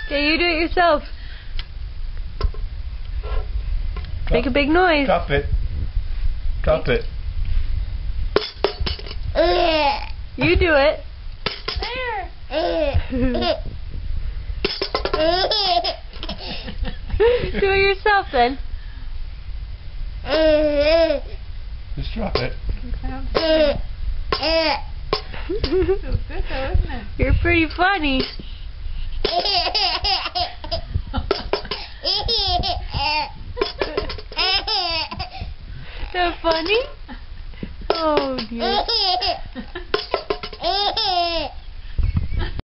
Okay, you do it yourself. Make a big noise. Drop it. Drop it. You do it. Do it yourself then. Just drop it. Feels good though, isn't it? You're pretty funny. Is that funny? Oh dear.